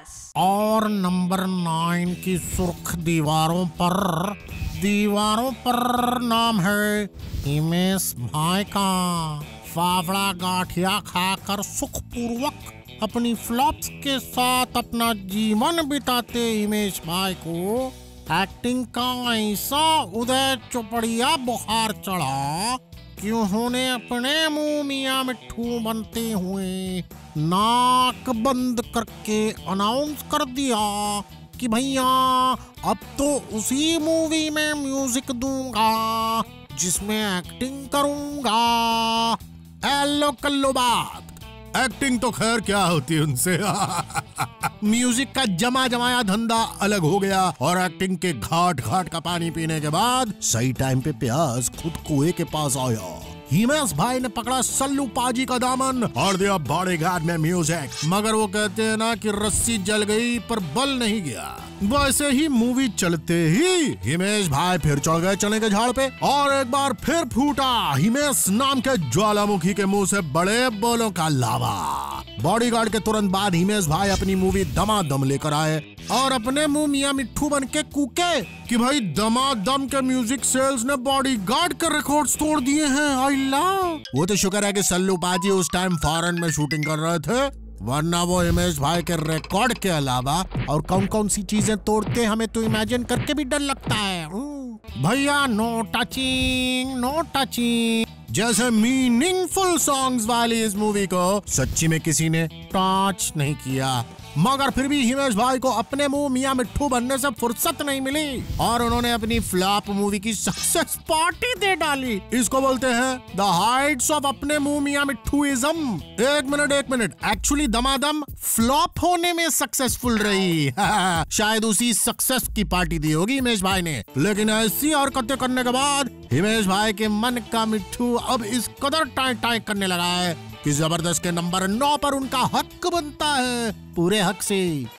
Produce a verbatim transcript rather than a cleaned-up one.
और number nine की सुर्ख दीवारों पर दीवारों पर नाम है हिमेश भाई का। फाफड़ा गाठिया खाकर सुखपूर्वक अपनी फ्लॉप्स के साथ अपना जीवन बिताते हिमेश भाई को एक्टिंग का ऐसा उदय चौपड़िया बुखार चढ़ा कि उन्होंने अपने मुंह मियां मिट्ठू बनते हुए नाक बंद करके अनाउंस कर दिया कि भैया अब तो उसी मूवी में म्यूजिक दूंगा जिसमें एक्टिंग करूंगा। एलो कल्लो बात, एक्टिंग तो खैर क्या होती है उनसे। म्यूजिक का जमा जमाया धंधा अलग हो गया और एक्टिंग के घाट घाट का पानी पीने के बाद सही टाइम पे प्यास खुद कुएं के पास आया। हिमेश भाई ने पकड़ा सल्लू पाजी का दामन और दिया बॉडीगार्ड में म्यूजिक। मगर वो कहते हैं ना कि रस्सी जल गई पर बल नहीं गया। वैसे ही मूवी चलते ही हिमेश भाई फिर चढ़ गए चने के झाड़ पे और एक बार फिर फूटा हिमेश नाम के ज्वालामुखी के मुंह से बड़े बोलों का लावा। बॉडीगार्ड के तुरंत बाद हिमेश भाई अपनी मूवी दमादम लेकर आए और अपने मुंह मियां मिट्ठू बन के कूके कि भाई दमादम के म्यूजिक सेल्स ने बॉडीगार्ड के रिकॉर्ड्स तोड़ दिए हैं। अल्लाह, वो तो शुक्र है कि सल्लू पाजी उस टाइम फॉरेन में शूटिंग कर रहे थे, वरना वो हिमेश भाई के रिकॉर्ड के अलावा और कौन कौन सी चीजें तोड़ते हमें तो इमेजिन करके भी डर लगता है। भैया नो टचिंग नो टचिंग जैसे मीनिंगफुल सॉन्ग्स वाली इस मूवी को सच्ची में किसी ने टच नहीं किया। मगर फिर भी हिमेश भाई को अपने मुंह मियां मिट्ठू बनने से फुर्सत नहीं मिली और उन्होंने अपनी फ्लॉप मूवी की सक्सेस पार्टी दे डाली। इसको बोलते हैं द हाइट्स ऑफ अपने मुंह मियां मिट्ठूइज्म। एक मिनट एक मिनट एक्चुअली दमादम फ्लॉप होने में सक्सेसफुल रही। शायद उसी सक्सेस की पार्टी दी होगी हिमेश भाई ने। लेकिन ऐसी हरकतें करने के बाद हिमेश भाई के मन का मिट्ठू अब इस कदर टाई टाई करने लगा है कि जबरदस्त के नंबर नौ पर उनका हक बनता है पूरे हक से।